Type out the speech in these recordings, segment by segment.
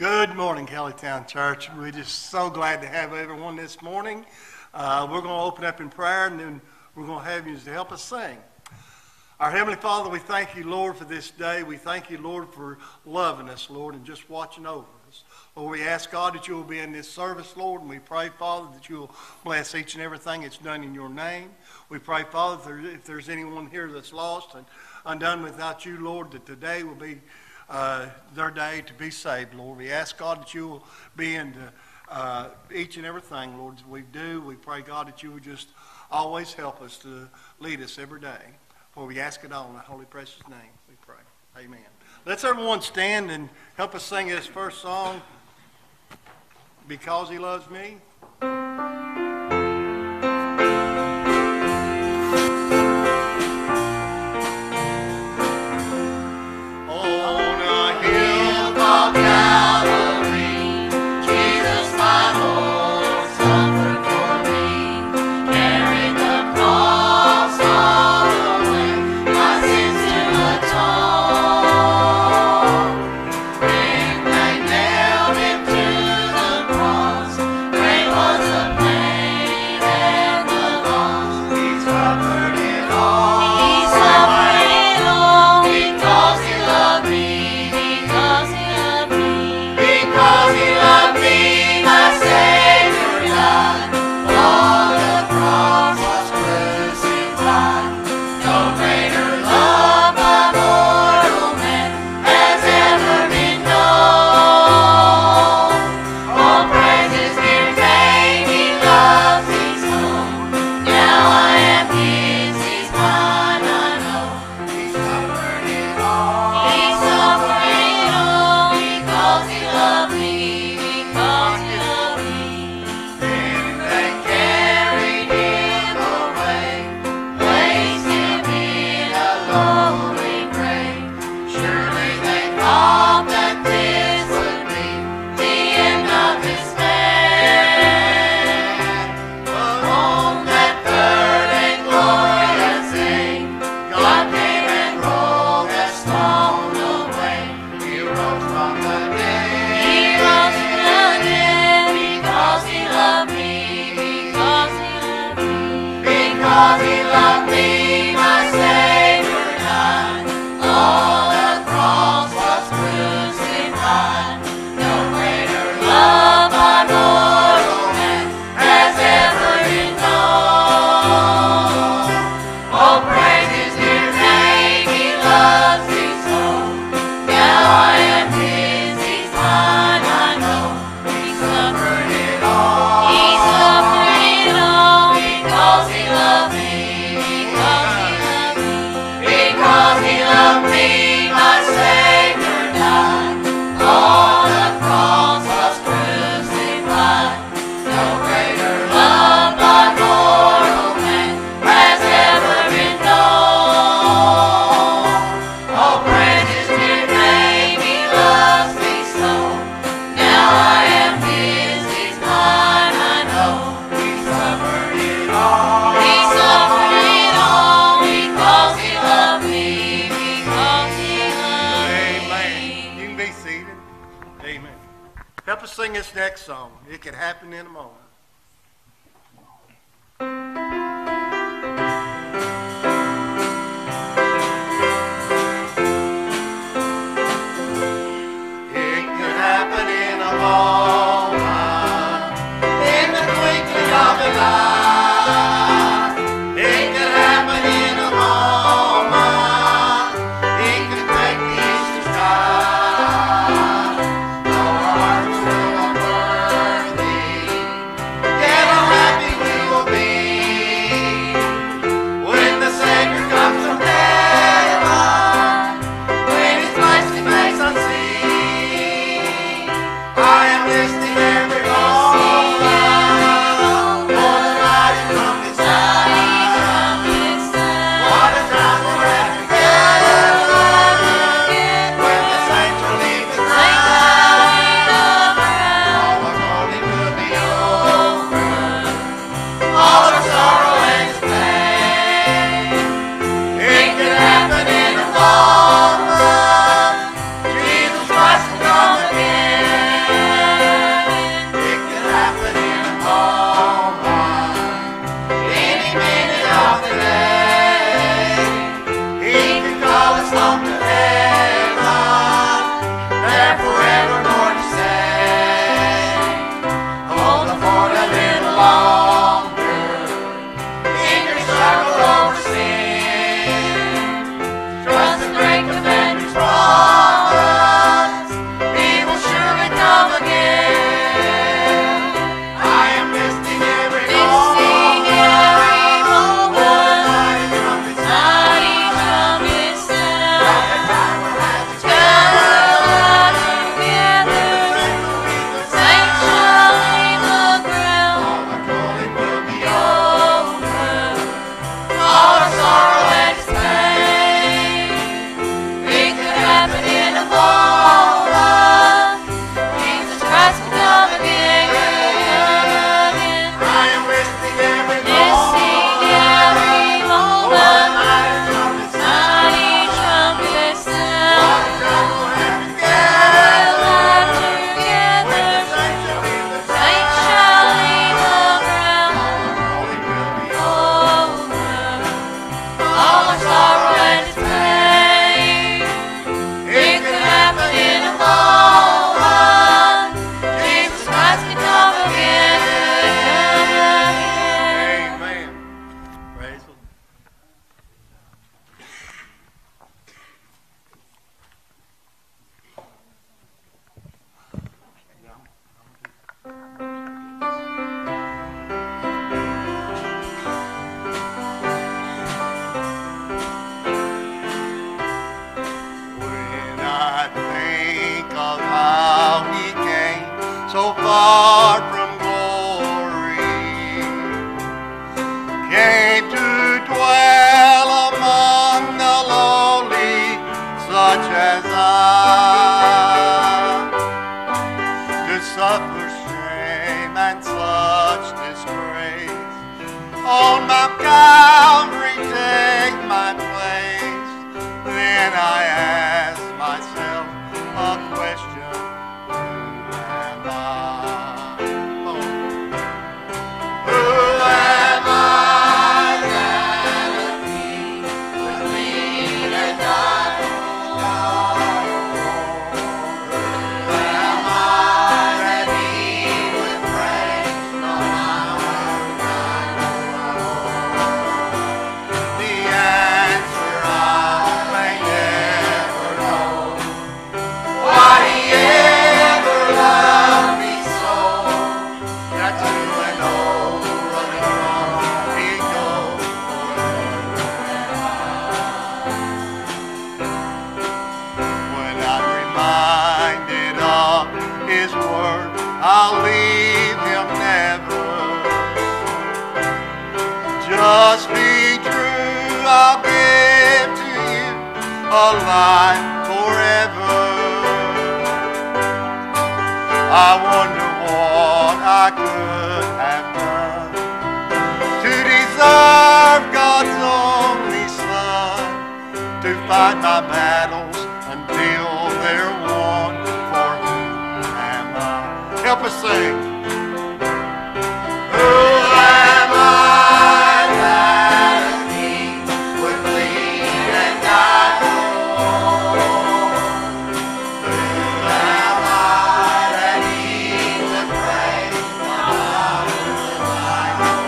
Good morning, Kellytown Church. We're just so glad to have everyone this morning. We're going to open up in prayer, and then we're going to have you to help us sing. Our Heavenly Father, we thank you, Lord, for this day. We thank you, Lord, for loving us, Lord, and just watching over us. Lord, we ask, God, that you will be in this service, Lord, and we pray, Father, that you will bless each and everything that's done in your name. We pray, Father, if there's anyone here that's lost and undone without you, Lord, that today will be their day to be saved, Lord. We ask, God, that you will be into each and everything, Lord, that we do. We pray, God, that you would just always help us to lead us every day. For we ask it all in the holy, precious name, we pray. Amen. Let's everyone stand and help us sing this first song, Because He Loves Me. Sing this next song. It could happen in a moment. It could happen in a moment, in the twinkling of an eye. It could happen in a moment. It could break the eastern sky. I am suffer shame and such disgrace. On Mount Calvary take my place. Then I ask myself a question: who am I? Who am I that a king would lead and die for God? Who am I that he would praise? No, my word I know. The answer I may never know. Why he ever loved me so, that to an old rugged cross he goes. When I'm reminded of his word, I'll leave him never. Just be true, I'll give to you a life forever. I wonder what I could have done to deserve God's only Son, to fight my battles until they're won. For who am I? Help us sing. Who am I that a king would bleed and die for? Who am I that he would praise? Why would I know?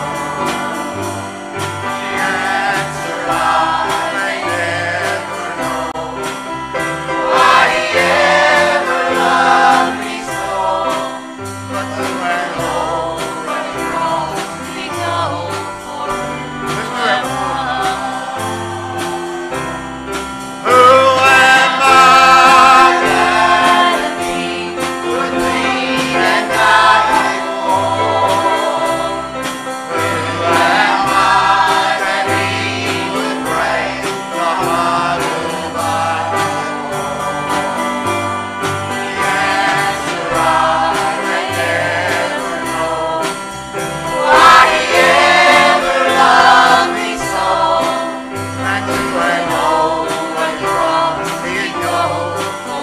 The answer I may never know. Why he ever loved me so, but to an old rugged cross he goes. Who am I that a king would lead and die for? Who am I that he would praise? The heart of I know. The answer I may never know. Why he ever loved me so, and to an old rugged cross he goes.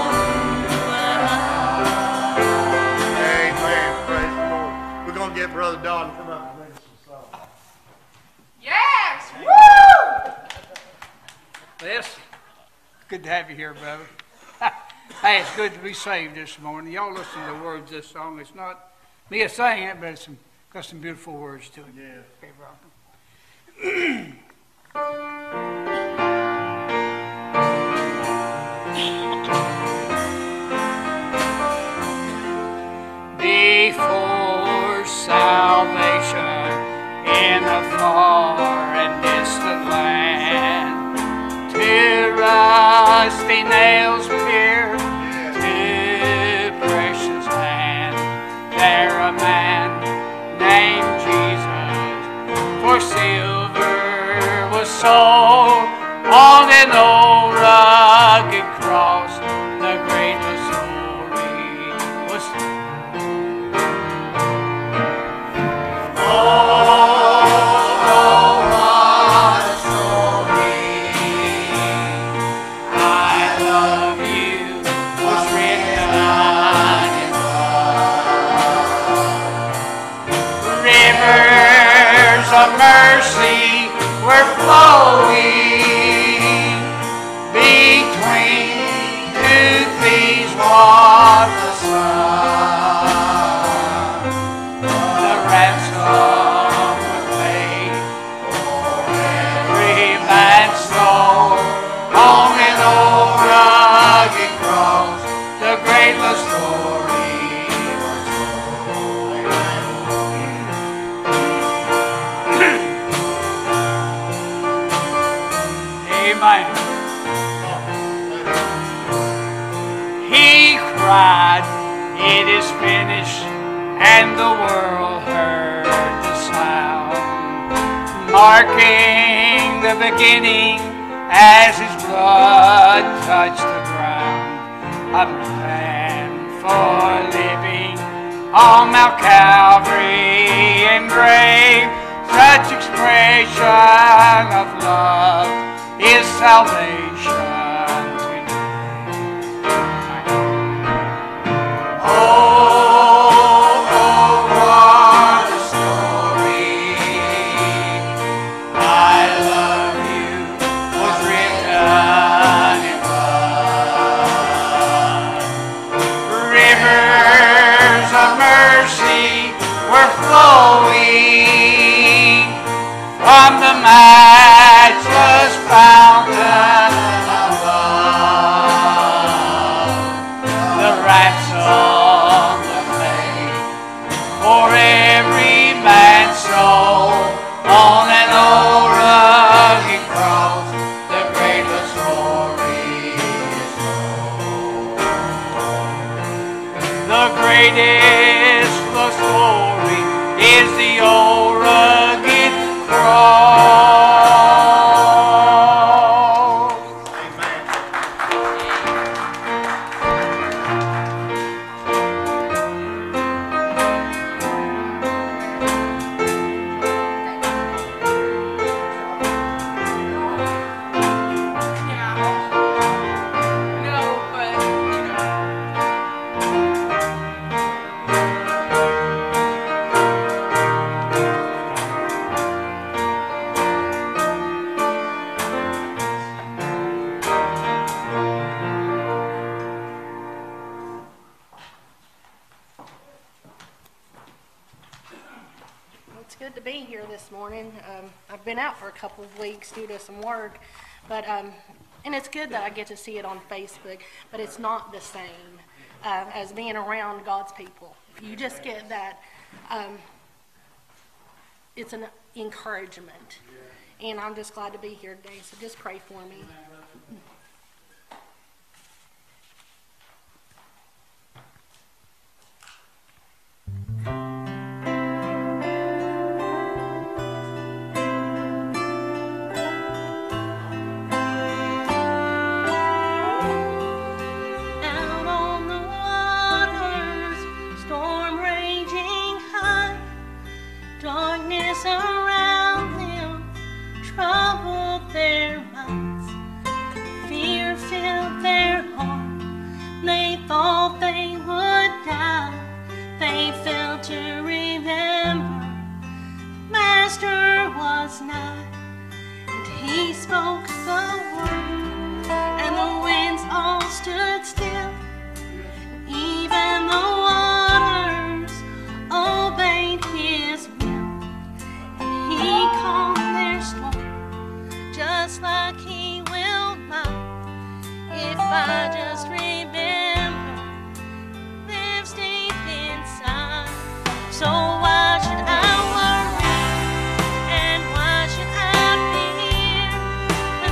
Amen. Praise the Lord. We're going to get Brother Don to come up and lead us some song. Yes! Woo! Yes, good to have you here, brother. Hey, it's good to be saved this morning. Y'all listen to the words of this song. It's not me saying it, but it's got some beautiful words to it. Yeah. Okay, brother. Before salvation in a far and distant land, two rusty nails pierced two precious hands. There a man named Jesus for silver was sold on an old rugged cross. The greatest glory was of mercy were flowing between two thieves was the Son. The ransom was paid for every man's soul on an old rugged cross. The greatest glory was told. Amen. He cried, "It is finished," and the world heard the sound, marking the beginning as his blood touched the ground. A plan for living on Mount Calvary and grave. Such expression of love is salvation today. Oh, what a story. I love you was written in blood. Rivers of mercy were flowing from the matchless fountain above. The ransom was paid for every man's soul on an old rugged cross. The great story is told. The greatest story is the old rugged cross. Amen. No, but, you know. It's good to be here this morning. I've been out for a couple of weeks due to some work, but and it's good that I get to see it on Facebook, but it's not the same as being around God's people. You just get that, it's an encouragement, and I'm just glad to be here today, so just pray for me. Out on the waters, storm raging high, darkness around them troubled their minds. Fear filled their heart, they thought they would die. They failed to remember, Master was nigh, and he spoke the word, and the winds all stood still. Even the waters obeyed his will, and he calmed their storm, just like he will mine. If I just remember, lives deep inside. So why should I worry, and why should I fear?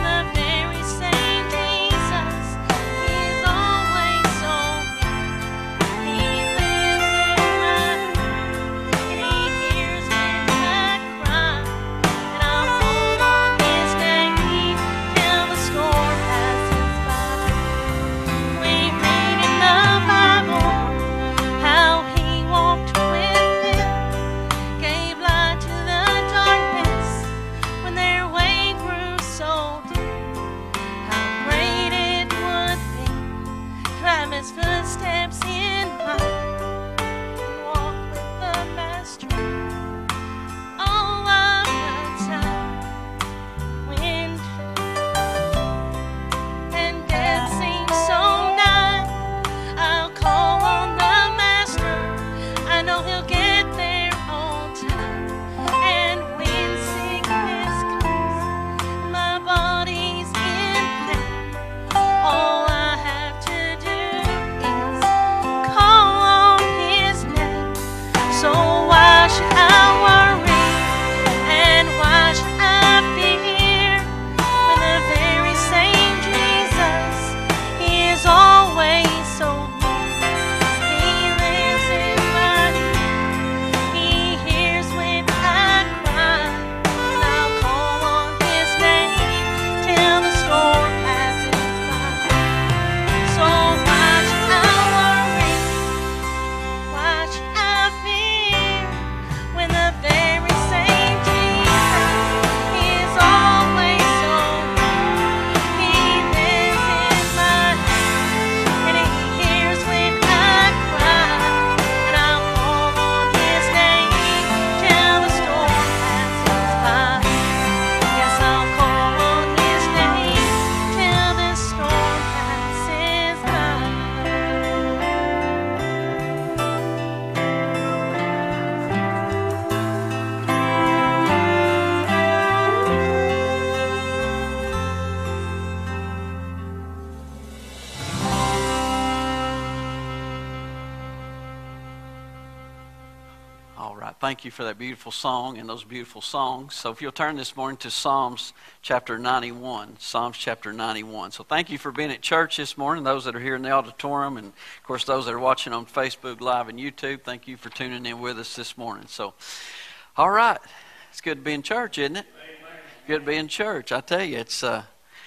All right. Thank you for that beautiful song and those beautiful songs. So if you'll turn this morning to Psalms chapter 91. Psalms chapter 91. So thank you for being at church this morning, those that are here in the auditorium, and of course those that are watching on Facebook Live and YouTube. Thank you for tuning in with us this morning. So, all right. It's good to be in church, isn't it? Good to be in church. I tell you, it's, I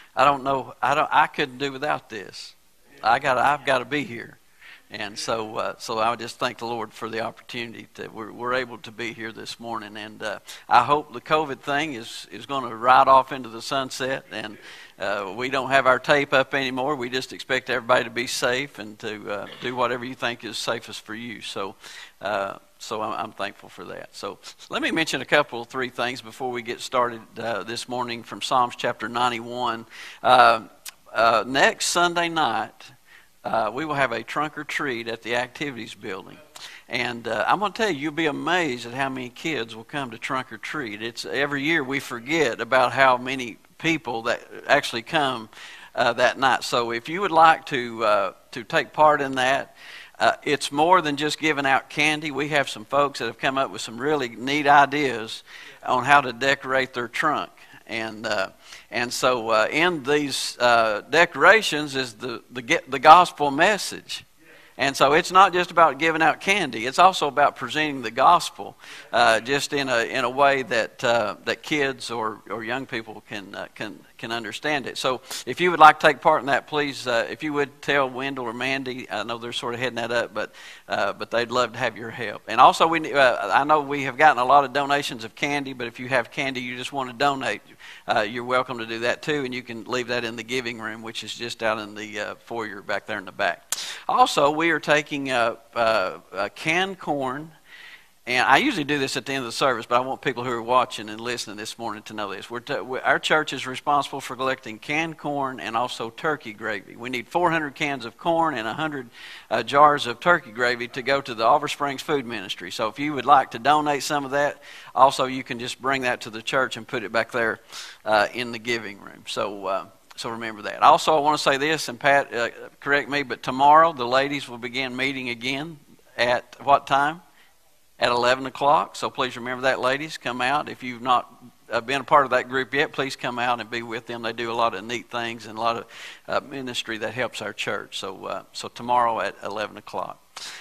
couldn't do without this. I've got to be here. And so I just thank the Lord for the opportunity that we're able to be here this morning. And I hope the COVID thing is going to ride off into the sunset. And we don't have our tape up anymore. We just expect everybody to be safe and to do whatever you think is safest for you. So I'm thankful for that. So let me mention three things before we get started this morning from Psalms chapter 91. Next Sunday night, we will have a trunk or treat at the activities building. And I'm going to tell you, you'll be amazed at how many kids will come to trunk or treat. It's every year we forget about how many people that actually come that night. So if you would like to take part in that, it's more than just giving out candy. We have some folks that have come up with some really neat ideas on how to decorate their trunk. And so in these decorations is the gospel message. And so it's not just about giving out candy. It's also about presenting the gospel just in a way that kids or young people can understand it. So if you would like to take part in that, please, if you would tell Wendell or Mandy. I know they're sort of heading that up, but they'd love to have your help. And also, I know we have gotten a lot of donations of candy, but if you have candy you just want to donate, you're welcome to do that too, and you can leave that in the giving room, which is just out in the foyer back there in the back. Also, we are taking canned corn. And I usually do this at the end of the service, but I want people who are watching and listening this morning to know this. Our church is responsible for collecting canned corn and also turkey gravy. We need 400 cans of corn and 100 jars of turkey gravy to go to the Oliver Springs Food Ministry. So if you would like to donate some of that, also you can just bring that to the church and put it back there in the giving room. So remember that. Also, I want to say this, and Pat, correct me, but tomorrow the ladies will begin meeting again at what time? At 11 o'clock. So please remember that, ladies. Come out. If you've not been a part of that group yet, please come out and be with them. They do a lot of neat things and a lot of ministry that helps our church. So tomorrow at 11 o'clock.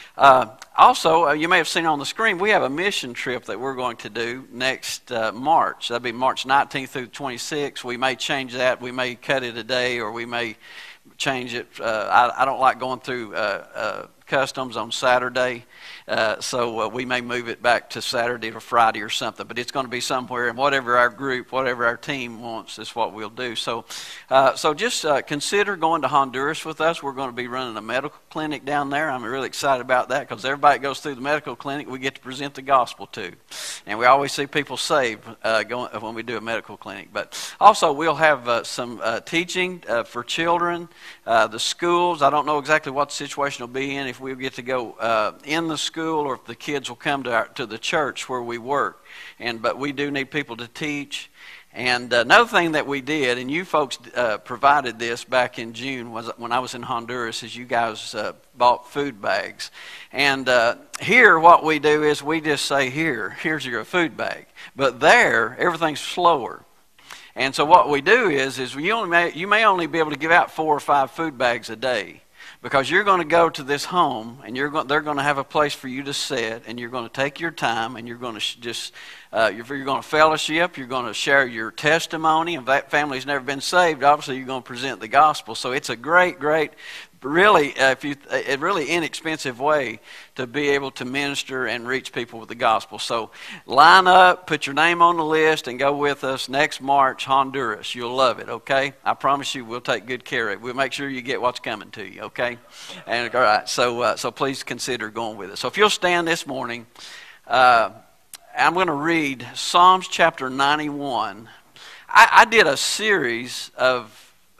Also, you may have seen on the screen, we have a mission trip that we're going to do next March. That'll be March 19th through 26th. We may change that. We may cut it a day, or we may change it. I don't like going through customs on Saturday, so we may move it back to Saturday or Friday or something, but it's going to be somewhere, and whatever our group, whatever our team wants is what we'll do. So just consider going to Honduras with us. We're going to be running a medical clinic down there. I'm really excited about that, because everybody that goes through the medical clinic, we get to present the gospel to, and we always see people saved when we do a medical clinic. But also we'll have some teaching for children, the schools. I don't know exactly what the situation will be in, if we'll get to go in the school, or if the kids will come to the church where we work. But we do need people to teach. And another thing that we did, and you folks provided this back in June, was when I was in Honduras, is you guys bought food bags. And here what we do is we just say, here's your food bag. But there, everything's slower. And so what we do is you may only be able to give out 4 or 5 food bags a day, because you're going to go to this home, and they're going to have a place for you to sit, and you're going to take your time, and you're going to you're going to fellowship, you're going to share your testimony. If that family's never been saved, obviously you're going to present the gospel. So it's a great, really, a really inexpensive way to be able to minister and reach people with the gospel. So line up, put your name on the list, and go with us next March, Honduras. You'll love it, okay? I promise you we'll take good care of it. We'll make sure you get what's coming to you, okay? And all right, so please consider going with us. So if you'll stand this morning, I'm going to read Psalms chapter 91. I did a series of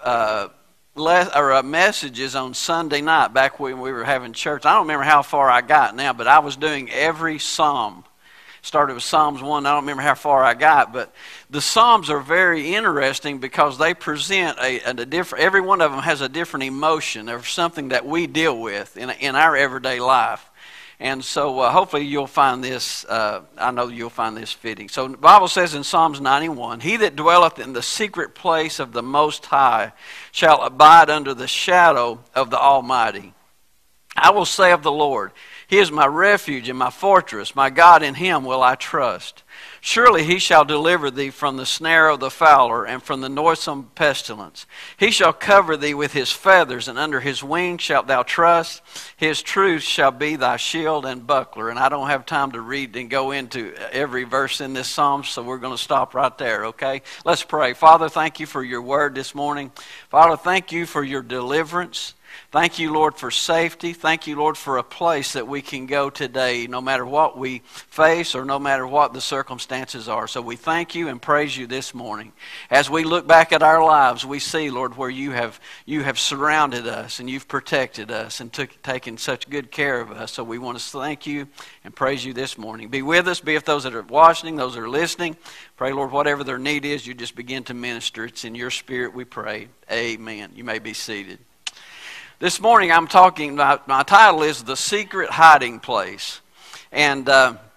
messages on Sunday night back when we were having church. I don't remember how far I got now, but I was doing every psalm. Started with Psalms 1. I don't remember how far I got, but the Psalms are very interesting because they present a different. Every one of them has a different emotion or something that we deal with in our everyday life. And so hopefully you'll find this, I know you'll find this fitting. So the Bible says in Psalms 91, "He that dwelleth in the secret place of the Most High shall abide under the shadow of the Almighty. I will say of the Lord, He is my refuge and my fortress, my God, in Him will I trust. Surely He shall deliver thee from the snare of the fowler and from the noisome pestilence. He shall cover thee with His feathers, and under His wings shalt thou trust. His truth shall be thy shield and buckler." And I don't have time to read and go into every verse in this psalm, so we're going to stop right there, okay? Let's pray. Father, thank you for your word this morning. Father, thank you for your deliverance. Thank you, Lord, for safety. Thank you, Lord, for a place that we can go today, no matter what we face or no matter what the circumstances are. So we thank you and praise you this morning. As we look back at our lives, we see, Lord, where you have surrounded us and you've protected us and taken such good care of us. So we want to thank you and praise you this morning. Be with us. Be with those that are watching, those that are listening. Pray, Lord, whatever their need is, you just begin to minister. It's in your spirit we pray. Amen. You may be seated. This morning I'm talking about, my title is The Secret Hiding Place. And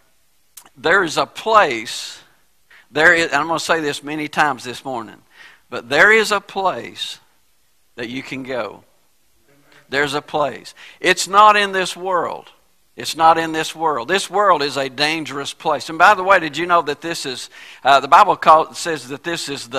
there is a place, and I'm going to say this many times this morning, but there is a place that you can go. There's a place. It's not in this world. It's not in this world. This world is a dangerous place. And by the way, did you know that this is, the Bible says that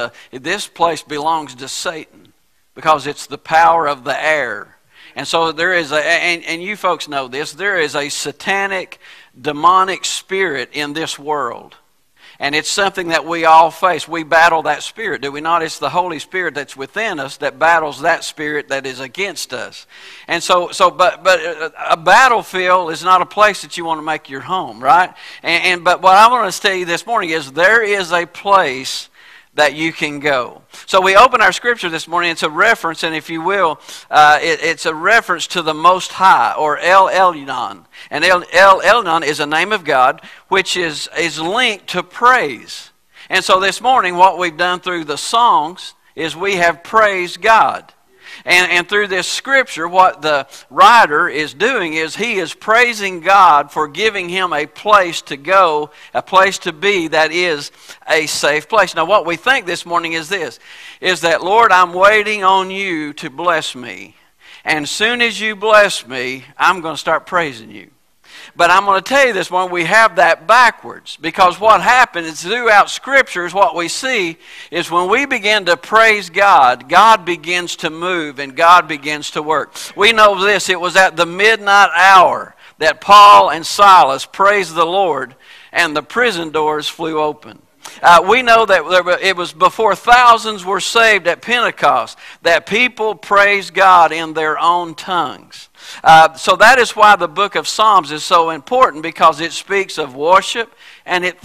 this place belongs to Satan, because it's the power of the air. And so there is and you folks know this, there is a satanic, demonic spirit in this world. And it's something that we all face. We battle that spirit, do we not? It's the Holy Spirit that's within us that battles that spirit that is against us. And but a battlefield is not a place that you want to make your home, right? But what I want to tell you this morning is there is a place that you can go. So we open our scripture this morning. It's a reference, and if you will, it's a reference to the Most High, or El Elyon. And El Elyon is a name of God, which is linked to praise. And so this morning, what we've done through the songs is we have praised God. And through this scripture, what the writer is doing is he is praising God for giving him a place to go, a place to be that is a safe place. Now, what we think this morning is this, is that, Lord, I'm waiting on you to bless me. And as soon as you bless me, I'm going to start praising you. But I'm going to tell you this morning, we have that backwards. Because what happens throughout Scriptures, what we see is when we begin to praise God, God begins to move and God begins to work. We know this, it was at the midnight hour that Paul and Silas praised the Lord and the prison doors flew open. We know that it was before thousands were saved at Pentecost that people praised God in their own tongues. So that is why the book of Psalms is so important, because it speaks of worship and it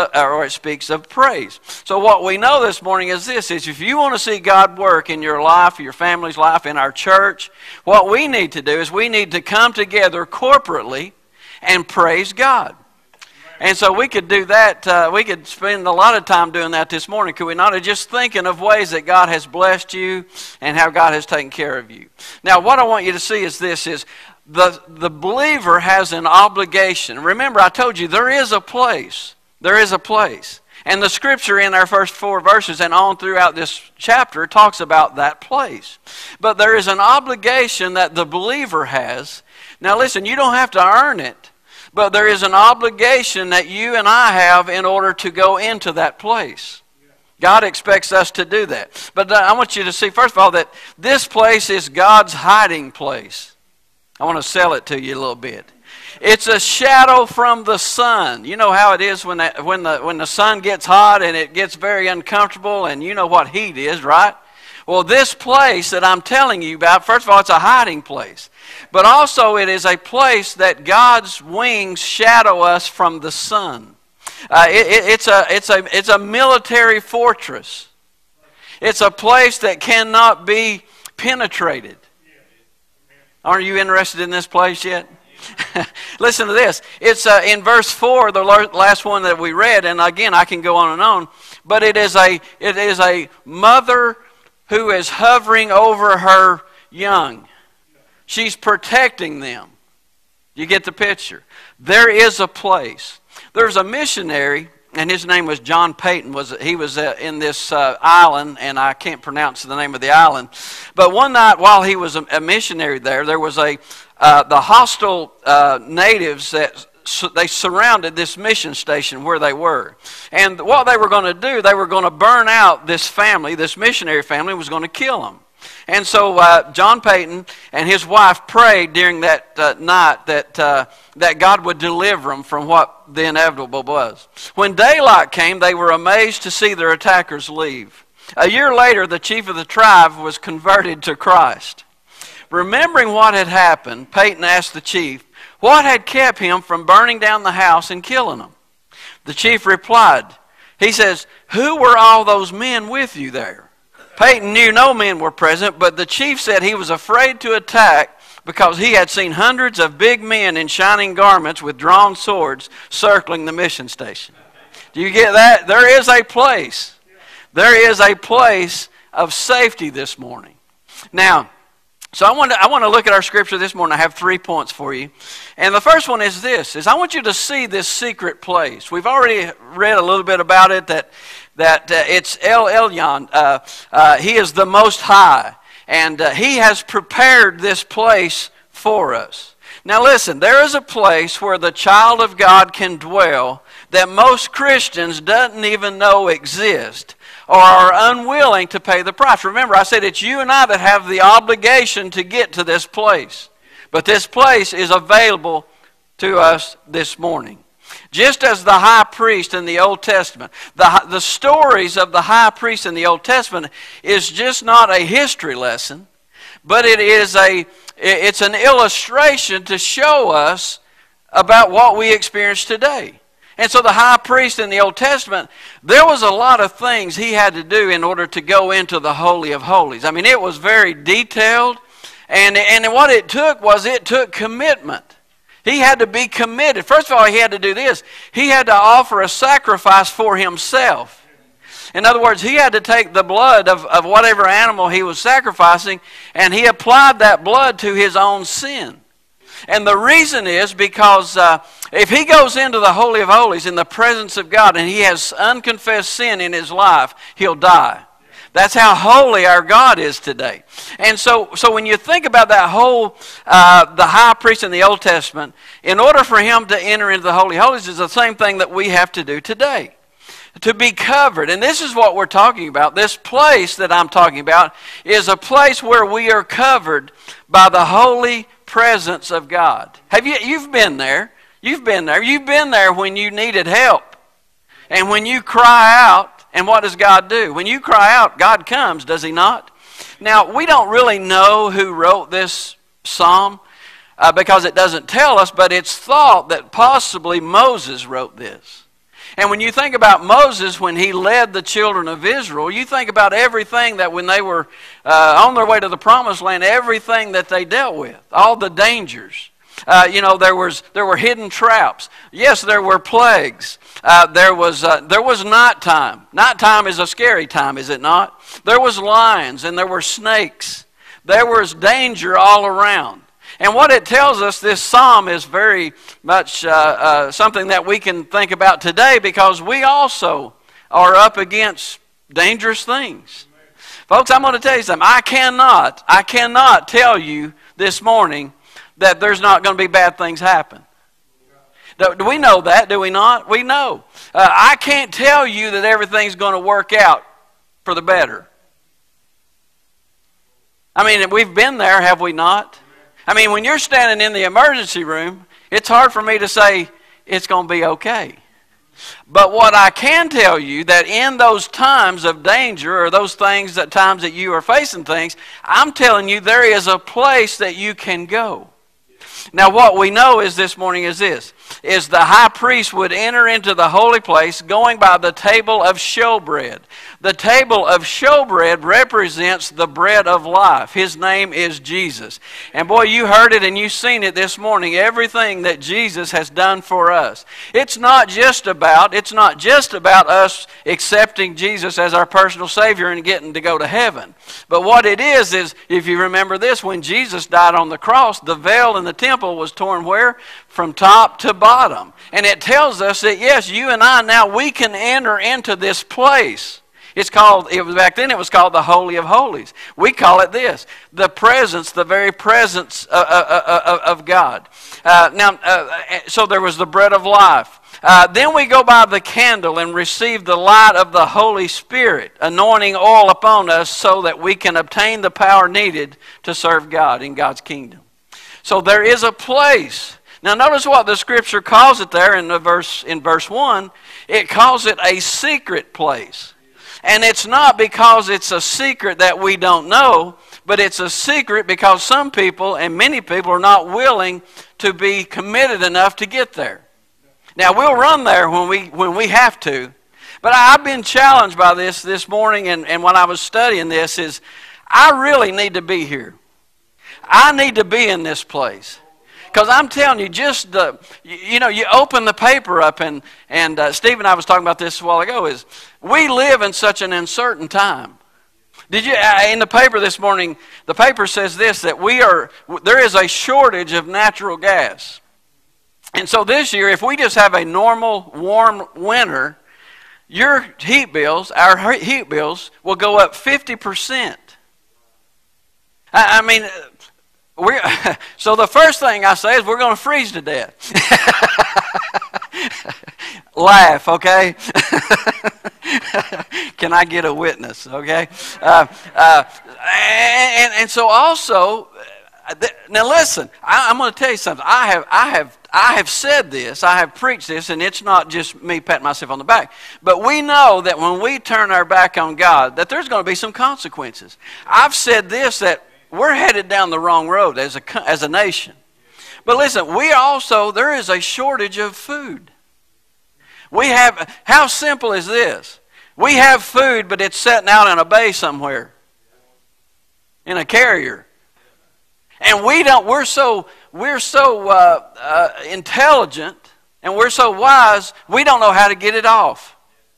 speaks of praise. So what we know this morning is this, is if you want to see God work in your life, your family's life, in our church, what we need to do is we need to come together corporately and praise God. And so we could do that, we could spend a lot of time doing that this morning, could we not? Just thinking of ways that God has blessed you and how God has taken care of you. Now, what I want you to see is this, is the believer has an obligation. Remember, I told you there is a place. There is a place. And the scripture in our first 4 verses and on throughout this chapter talks about that place. But there is an obligation that the believer has. Now listen, you don't have to earn it. But there is an obligation that you and I have in order to go into that place. God expects us to do that. But I want you to see, first of all, that this place is God's hiding place. I want to sell it to you a little bit. It's a shadow from the sun. You know how it is when the sun gets hot and it gets very uncomfortable, and you know what heat is, right? Well, this place that I'm telling you about, first of all, it's a hiding place. But also it is a place that God's wings shadow us from the sun. It's a military fortress. It's a place that cannot be penetrated. Aren't you interested in this place yet? Listen to this. It's in verse 4, the last one that we read, and again I can go on and on. But it is a mother who is hovering over her young. She's protecting them. You get the picture? There is a place. There's a missionary, and his name was John Peyton. He was in this island, and I can't pronounce the name of the island. But one night while he was a missionary there was the hostile natives that they surrounded this mission station where they were. And what they were going to do, they were going to burn out this family, this missionary family was going to kill them. And so John Peyton and his wife prayed during that night that God would deliver them from what the inevitable was. When daylight came, they were amazed to see their attackers leave. A year later, the chief of the tribe was converted to Christ. Remembering what had happened, Peyton asked the chief, what had kept him from burning down the house and killing them? The chief replied, he says, who were all those men with you there? Peyton knew no men were present, but the chief said he was afraid to attack because he had seen hundreds of big men in shining garments with drawn swords circling the mission station. Do you get that? There is a place. There is a place of safety this morning. Now, so I want to look at our scripture this morning. I have 3 points for you. And the first one is this, is I want you to see this secret place. We've already read a little bit about it, that it's El Elyon. He is the Most High. And He has prepared this place for us. Now listen, there is a place where the child of God can dwell that most Christians doesn't even know exist, or are unwilling to pay the price. Remember, I said it's you and I that have the obligation to get to this place. But this place is available to us this morning. Just as the high priest in the Old Testament, the stories of the high priest in the Old Testament is just not a history lesson, but it's an illustration to show us about what we experience today. And so the high priest in the Old Testament, there was a lot of things he had to do in order to go into the Holy of Holies. I mean, it was very detailed, and what it took commitment. He had to be committed. First of all, he had to do this. He had to offer a sacrifice for himself. In other words, he had to take the blood of whatever animal he was sacrificing, and he applied that blood to his own sin. And the reason is because if he goes into the Holy of Holies in the presence of God and he has unconfessed sin in his life, he'll die. That's how holy our God is today. And so when you think about that whole, the high priest in the Old Testament, in order for him to enter into the Holy of Holies is the same thing that we have to do today. To be covered. And this is what we're talking about. This place that I'm talking about is a place where we are covered by the holy presence of God. You've been there. You've been there. You've been there when you needed help. And when you cry out, and what does God do? When you cry out, God comes, does He not? Now, we don't really know who wrote this psalm because it doesn't tell us, but it's thought that possibly Moses wrote this. And when you think about Moses, when he led the children of Israel, you think about everything that when they were on their way to the promised land, everything that they dealt with, all the dangers. There were hidden traps. Yes, there were plagues. There was nighttime. Nighttime is a scary time, is it not? There was lions and there were snakes. There was danger all around. And what it tells us, this psalm is very much something that we can think about today because we also are up against dangerous things. Folks, I'm going to tell you something. I cannot tell you this morning that there's not going to be bad things happen. Do we know that? Do we not? We know. I can't tell you that everything's going to work out for the better. I mean, we've been there, have we not? I mean, when you're standing in the emergency room, it's hard for me to say it's going to be okay. But what I can tell you, that in those times of danger or those times that you are facing things, I'm telling you there is a place that you can go. Now what we know is this morning is this, is the high priest would enter into the holy place going by the table of showbread. The table of showbread represents the bread of life. His name is Jesus. And boy, you heard it and you've seen it this morning, everything that Jesus has done for us. It's not just about us accepting Jesus as our personal Savior and getting to go to heaven. But what it is if you remember this, when Jesus died on the cross, the veil in the temple temple was torn where? From top to bottom. And it tells us that, yes, you and I now, we can enter into this place. Back then it was called the Holy of Holies. We call it this, the presence, the very presence of God. So there was the bread of life. Then we go by the candle and receive the light of the Holy Spirit, anointing oil upon us so that we can obtain the power needed to serve God in God's kingdom. So there is a place. Now notice what the Scripture calls it there in verse 1. It calls it a secret place. And it's not because it's a secret that we don't know, but it's a secret because some people and many people are not willing to be committed enough to get there. Now, we'll run there when we have to, but I've been challenged by this morning, and when I was studying this, is I really need to be here. I need to be in this place. Because I'm telling you, you open the paper up, and Steve and I was talking about this a while ago, is we live in such an uncertain time. In the paper this morning, the paper says this, that there is a shortage of natural gas. And so this year, if we just have a normal warm winter, our heat bills will go up 50%. I mean, so the first thing I say is we're going to freeze to death. Laugh, okay? Can I get a witness, okay? And so also, now listen, I'm going to tell you something. I have said this, I have preached this, and it's not just me patting myself on the back. But we know that when we turn our back on God, that there's going to be some consequences. I've said this, that we're headed down the wrong road as a nation. But listen, there is a shortage of food. How simple is this? We have food, but it's sitting out in a bay somewhere, in a carrier. And we're so intelligent and we're so wise, we don't know how to get it off.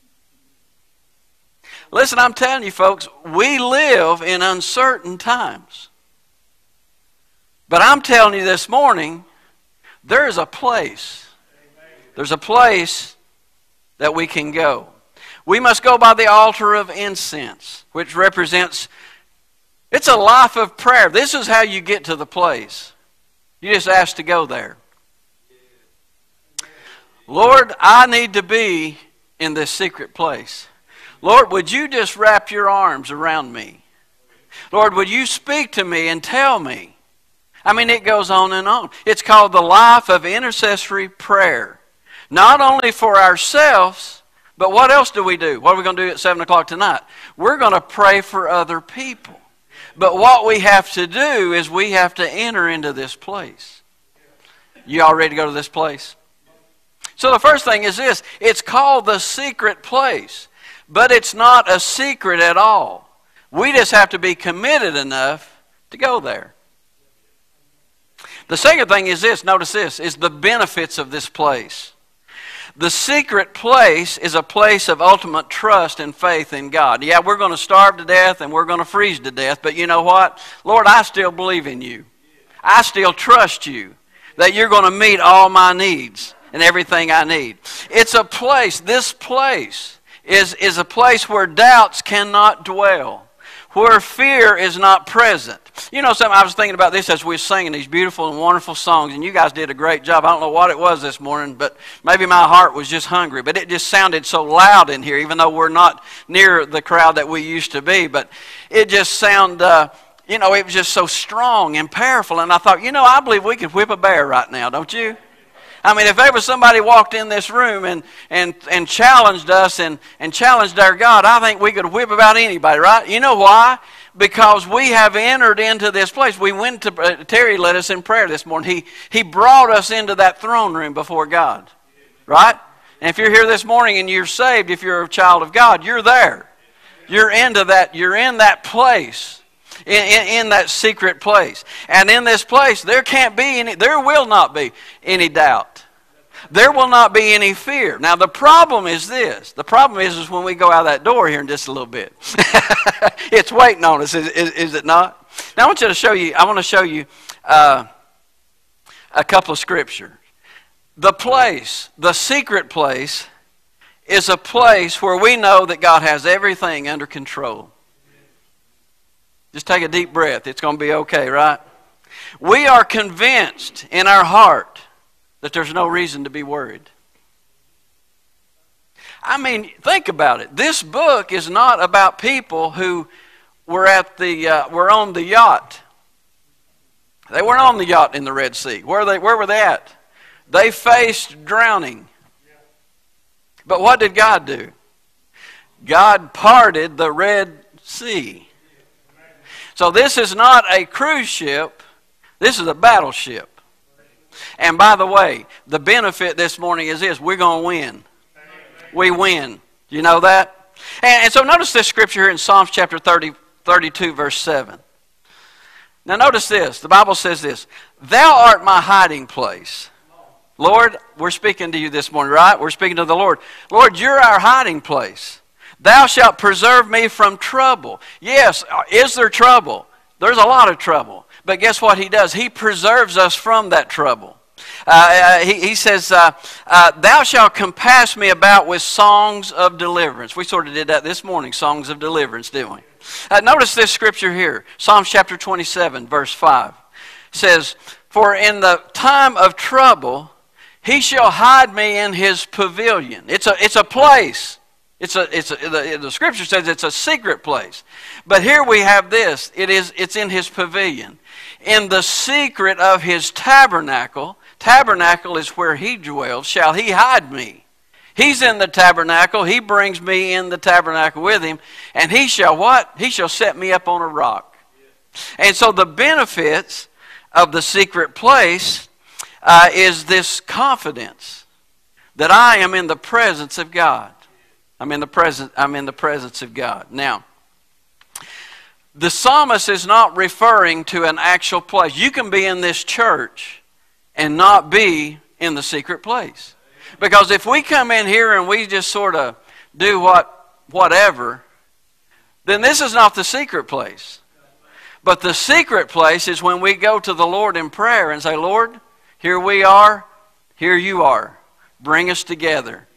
Listen, I'm telling you folks, we live in uncertain times. But I'm telling you this morning, there is a place. There's a place that we can go. We must go by the altar of incense, which represents, it's a life of prayer. This is how you get to the place. You just ask to go there. Lord, I need to be in this secret place. Lord, would you just wrap your arms around me? Lord, would you speak to me and tell me? I mean, it goes on and on. It's called the life of intercessory prayer. Not only for ourselves, but what else do we do? What are we going to do at 7 o'clock tonight? We're going to pray for other people. But what we have to do is we have to enter into this place. You all ready to go to this place? So the first thing is this. It's called the secret place. But it's not a secret at all. We just have to be committed enough to go there. The second thing is this. Notice this. Is the benefits of this place. The secret place is a place of ultimate trust and faith in God. Yeah, we're going to starve to death and we're going to freeze to death, but you know what? Lord, I still believe in you. I still trust you that you're going to meet all my needs and everything I need. It's a place, this place is a place where doubts cannot dwell, where fear is not present. You know something, I was thinking about this as we were singing these beautiful and wonderful songs, and you guys did a great job. I don't know what it was this morning, but maybe my heart was just hungry. But it just sounded so loud in here, even though we're not near the crowd that we used to be. But it just sounded, it was just so strong and powerful. And I thought, I believe we could whip a bear right now, don't you? I mean, if ever somebody walked in this room and challenged us and challenged our God, I think we could whip about anybody, right? You know why? Because we have entered into this place. We went to, Terry led us in prayer this morning. He brought us into that throne room before God, right? And if you're here this morning and you're saved, if you're a child of God, you're there. You're in that place. In that secret place. And in this place, there will not be any doubt. There will not be any fear. Now the problem is this. The problem is when we go out that door here in just a little bit. It's waiting on us, is it not? Now I want to show you a couple of scriptures. The place, the secret place, is a place where we know that God has everything under control. Just take a deep breath. It's going to be okay, right? We are convinced in our heart that there's no reason to be worried. I mean, think about it. This book is not about people who were on the yacht. They weren't on the yacht in the Red Sea. Where were they at? They faced drowning. But what did God do? God parted the Red Sea. So this is not a cruise ship. This is a battleship. And by the way, the benefit this morning is this: we're going to win. We win. Do you know that? And so notice this scripture here in Psalms chapter 32, verse 7. Now notice this. The Bible says this: Thou art my hiding place. Lord, we're speaking to you this morning, right? We're speaking to the Lord. Lord, you're our hiding place. Thou shalt preserve me from trouble. Yes, is there trouble? There's a lot of trouble. But guess what he does? He preserves us from that trouble. He says, Thou shalt compass me about with songs of deliverance. We sort of did that this morning, songs of deliverance, didn't we? Notice this scripture here, Psalms chapter 27, verse 5. It says, For in the time of trouble, he shall hide me in his pavilion. It's a place. The scripture says it's a secret place. But here we have this. It's in his pavilion. In the secret of his tabernacle. Tabernacle is where he dwells. Shall he hide me? He's in the tabernacle. He brings me in the tabernacle with him. And he shall what? He shall set me up on a rock. And so the benefits of the secret place is this confidence that I am in the presence of God. I'm in the presence of God. Now, the psalmist is not referring to an actual place. You can be in this church and not be in the secret place. Because if we come in here and we just sort of do whatever, then this is not the secret place. But the secret place is when we go to the Lord in prayer and say, Lord, here we are, here you are. Bring us together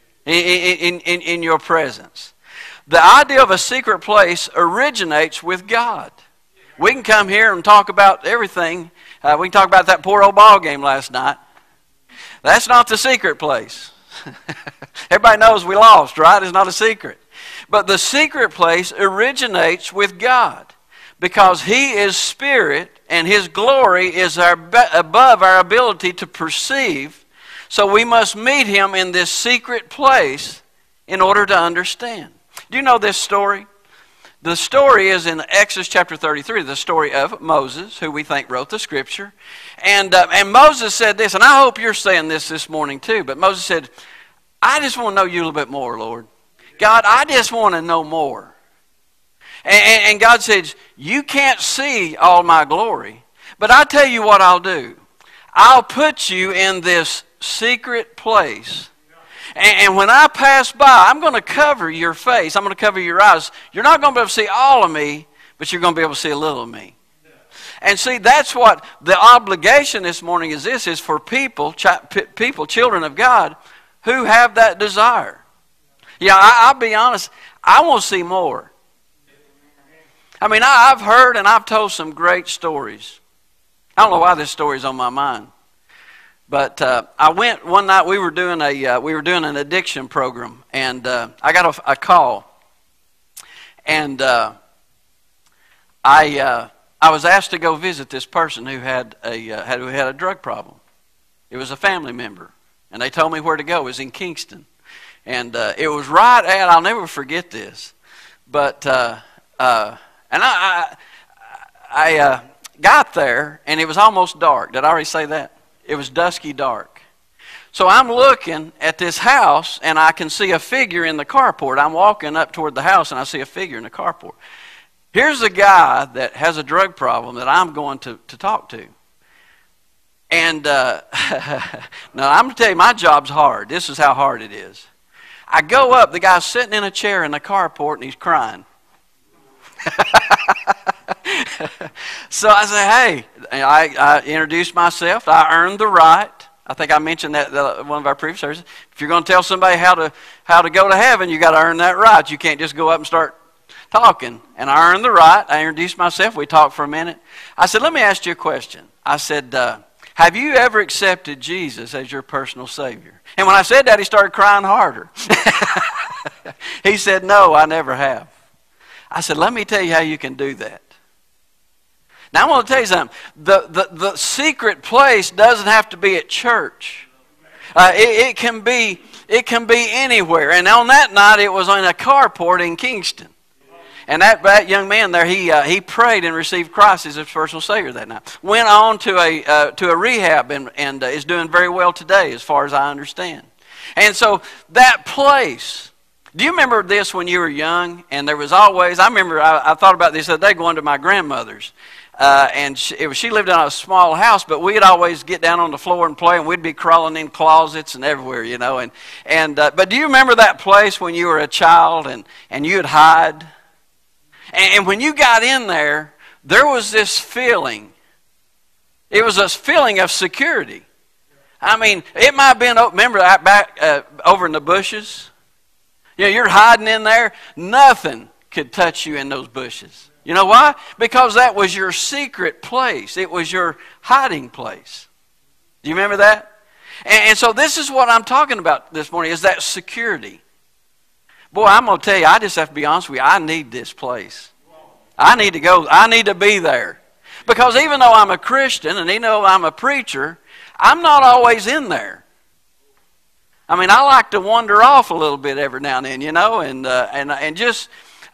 in your presence. The idea of a secret place originates with God. We can come here and talk about everything. We can talk about that poor old ball game last night. That's not the secret place. Everybody knows we lost, right? It's not a secret. But the secret place originates with God because He is Spirit and His glory is above our ability to perceive. So we must meet Him in this secret place in order to understand. Do you know this story? The story is in Exodus chapter 33, the story of Moses, who we think wrote the scripture. And Moses said this, and I hope you're saying this morning too, but Moses said, I just want to know you a little bit more, Lord. God, I just want to know more. And God says, you can't see all my glory, but I tell you what I'll do. I'll put you in this secret place. And when I pass by, I'm going to cover your face. I'm going to cover your eyes. You're not going to be able to see all of me, but you're going to be able to see a little of me. And see, that's what the obligation this morning is. This is for people, children of God, who have that desire. Yeah, I'll be honest. I want to see more. I mean, I've heard and I've told some great stories. I don't know why this story is on my mind. But I went one night. We were doing an addiction program, and I got a call, and I was asked to go visit this person who had a drug problem. It was a family member, and they told me where to go. It was in Kingston, and it was right at, I'll never forget this, but and I got there, and it was almost dark. Did I already say that? It was dusky dark. So I'm looking at this house, and I can see a figure in the carport. I'm walking up toward the house, and I see a figure in the carport. Here's a guy that has a drug problem that I'm going to talk to. And now I'm going to tell you, my job's hard. This is how hard it is. I go up, the guy's sitting in a chair in the carport, and he's crying. So I say, hey, I introduced myself. I earned the right. I think I mentioned that one of our previous services. If you're going to tell somebody how to go to heaven, you got to earn that right. You can't just go up and start talking. And I earned the right. I introduced myself. We talked for a minute. I said, let me ask you a question. I said, have you ever accepted Jesus as your personal Savior? And when I said that, he started crying harder. He said, no, I never have. I said, let me tell you how you can do that. Now, I want to tell you something. The secret place doesn't have to be at church. It can be anywhere. And on that night, it was on a carport in Kingston. And that young man there, he prayed and received Christ as his personal Savior that night. Went on to a rehab and is doing very well today, as far as I understand. And so that place. Do you remember this when you were young? And there was always, I remember, I thought about this the other day going to my grandmother's. And she lived in a small house, but we'd always get down on the floor and play, and we'd be crawling in closets and everywhere, you know. But do you remember that place when you were a child and you'd hide? And when you got in there, there was this feeling. It was a feeling of security. I mean, it might have been, remember that back over in the bushes? You know, you're hiding in there. Nothing could touch you in those bushes. You know why? Because that was your secret place. It was your hiding place. Do you remember that? And so this is what I'm talking about this morning, is that security. Boy, I'm going to tell you, I just have to be honest with you, I need this place. I need to go. I need to be there. Because even though I'm a Christian and even though I'm a preacher, I'm not always in there. I mean, I like to wander off a little bit every now and then, you know, and just...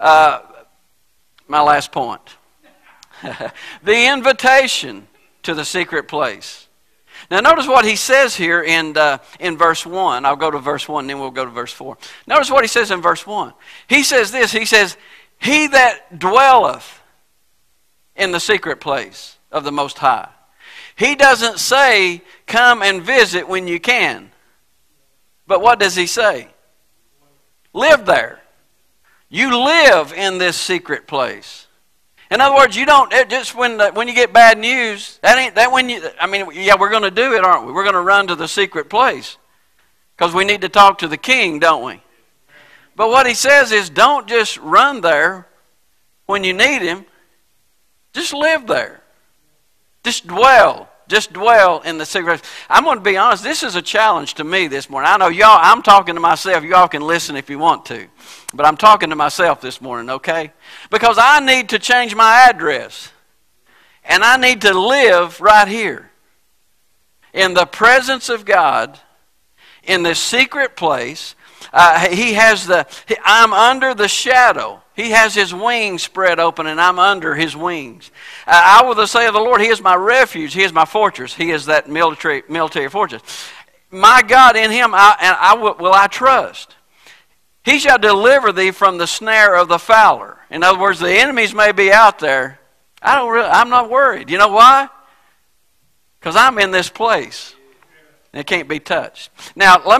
my last point. The invitation to the secret place. Now notice what he says here in verse 1. I'll go to verse 1 and then we'll go to verse 4. Notice what he says in verse 1. He says this. He says, he that dwelleth in the secret place of the Most High. He doesn't say, come and visit when you can. But what does he say? Live there. You live in this secret place. In other words, you don't just when you get bad news. That ain't that when you. I mean, yeah, we're going to do it, aren't we? We're going to run to the secret place because we need to talk to the King, don't we? But what he says is, don't just run there when you need him. Just live there. Just dwell. Just dwell in the secret place. I'm going to be honest. This is a challenge to me this morning. I know y'all. I'm talking to myself. Y'all can listen if you want to. But I'm talking to myself this morning, okay? Because I need to change my address. And I need to live right here. In the presence of God. In this secret place. I'm under the shadow. He has his wings spread open and I'm under his wings. I will say of the Lord, he is my refuge. He is my fortress. He is that military fortress. My God, in him will I trust. He shall deliver thee from the snare of the fowler. In other words, the enemies may be out there. I'm not worried. You know why? Because I'm in this place. And it can't be touched. Now, let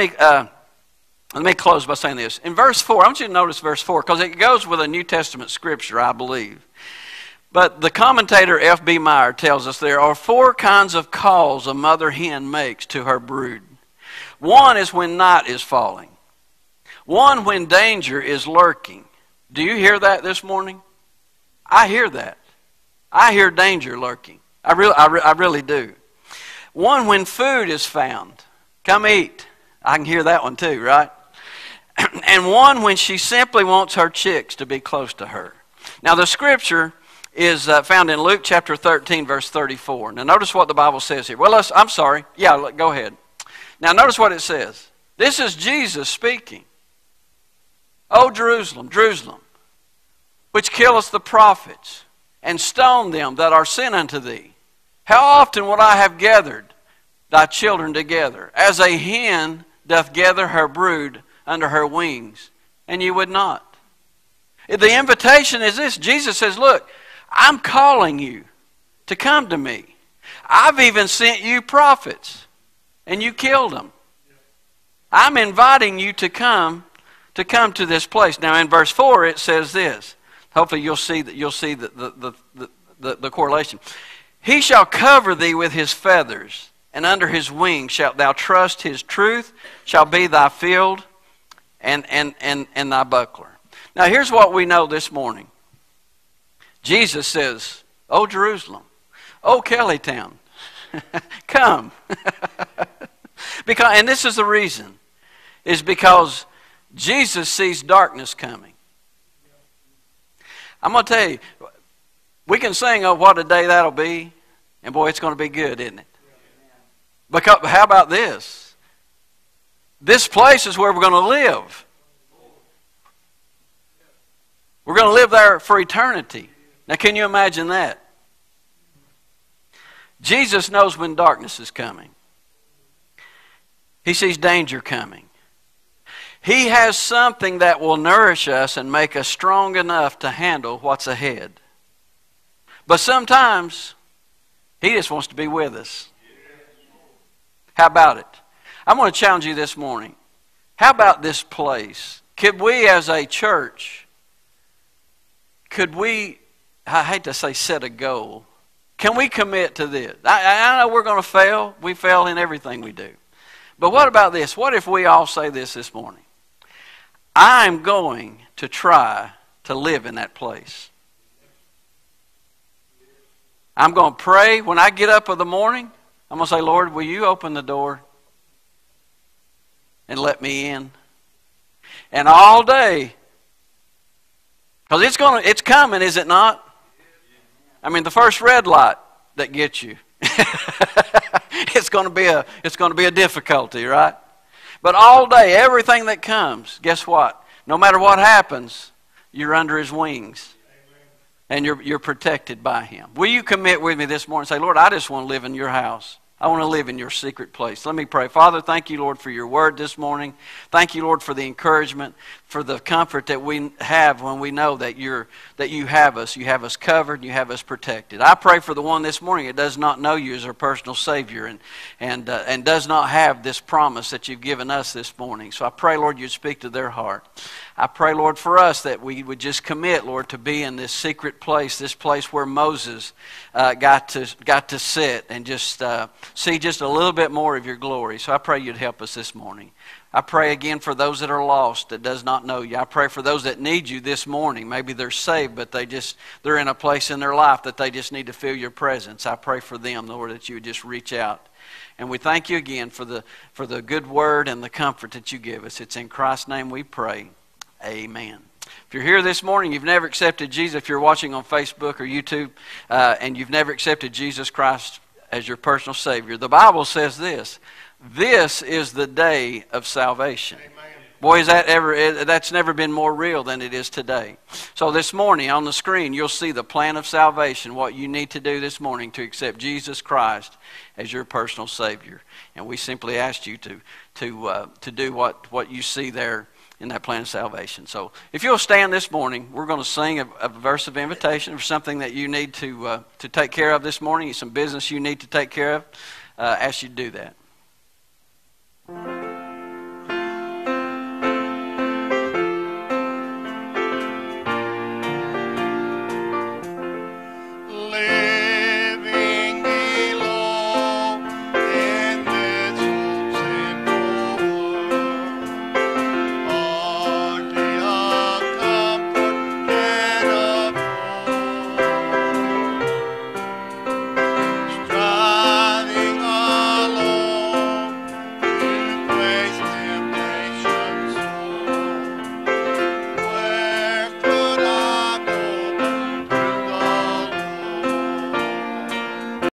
me close by saying this. In verse 4, I want you to notice verse 4, because it goes with a New Testament scripture, I believe. But the commentator F.B. Meyer tells us there are 4 kinds of calls a mother hen makes to her brood. One is when night is falling. One when danger is lurking. Do you hear that this morning? I hear that. I hear danger lurking. I really do. One when food is found. Come eat. I can hear that one too, right? And one when she simply wants her chicks to be close to her. Now the scripture is found in Luke chapter 13, verse 34. Now notice what the Bible says here. Well, I'm sorry. Yeah, go ahead. Now notice what it says. This is Jesus speaking. O Jerusalem, Jerusalem, which killeth the prophets, and stone them that are sent unto thee. How often would I have gathered thy children together, as a hen doth gather her brood under her wings, and you would not. The invitation is this. Jesus says, look, I'm calling you to come to me. I've even sent you prophets, and you killed them. I'm inviting you to come to this place. Now in verse 4 it says this. Hopefully you'll see the correlation. He shall cover thee with his feathers, and under his wings shalt thou trust. His truth shall be thy shield and thy buckler. Now here's what we know this morning. Jesus says, "O Jerusalem, O Kellytown, come." And this is the reason, is because Jesus sees darkness coming. I'm going to tell you, we can sing, "Oh, what a day that'll be," and boy, it's going to be good, isn't it? Because how about this? This place is where we're going to live. We're going to live there for eternity. Now, can you imagine that? Jesus knows when darkness is coming. He sees danger coming. He has something that will nourish us and make us strong enough to handle what's ahead. But sometimes He just wants to be with us. How about it? I'm going to challenge you this morning. How about this place? Could we as a church, I hate to say set a goal, can we commit to this? I know we're going to fail. We fail in everything we do. But what about this? What if we all say this morning? I'm going to try to live in that place. I'm going to pray when I get up in the morning. I'm going to say, "Lord, will you open the door and let me in?" And all day, because it's coming, is it not? I mean, the first red light that gets you, it's going to be a difficulty, right? But all day, everything that comes, guess what? No matter what happens, you're under His wings. And you're protected by Him. Will you commit with me this morning and say, "Lord, I just want to live in your house. I want to live in your secret place." Let me pray. Father, thank you, Lord, for your word this morning. Thank you, Lord, for the encouragement, for the comfort that we have when we know that you have us. You have us covered. You have us protected. I pray for the one this morning that does not know you as our personal Savior and does not have this promise that you've given us this morning. So I pray, Lord, you'd speak to their heart. I pray, Lord, for us that we would just commit, Lord, to be in this secret place, this place where Moses got to sit and just see just a little bit more of your glory. So I pray you'd help us this morning. I pray again for those that are lost, that does not know you. I pray for those that need you this morning. Maybe they're saved, but they're in a place in their life that they just need to feel your presence. I pray for them, Lord, that you would just reach out. And we thank you again for the good word and the comfort that you give us. It's in Christ's name we pray. Amen. If you're here this morning, you've never accepted Jesus, if you're watching on Facebook or YouTube, and you've never accepted Jesus Christ as your personal Savior, the Bible says this: this is the day of salvation. Amen. Boy, that's never been more real than it is today. So this morning on the screen, you'll see the plan of salvation, what you need to do this morning to accept Jesus Christ as your personal Savior. And we simply ask you to do what you see there in that plan of salvation. So if you'll stand this morning, we're going to sing a verse of invitation for something that you need to take care of this morning. It's some business you need to take care of. Ask you to do that.